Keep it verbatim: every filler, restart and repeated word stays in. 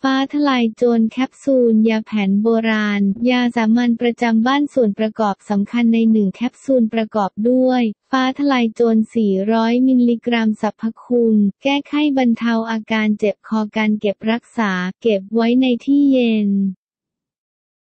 ฟ้าทลายโจรแคปซูลยาแผนโบราณยาสามัญประจำบ้านส่วนประกอบสำคัญในหนึ่งแคปซูลประกอบด้วยฟ้าทลายโจรสี่ร้อยมิลลิกรัมสรรพคุณแก้ไข้บรรเทาอาการเจ็บคอการเก็บรักษาเก็บไว้ในที่เย็น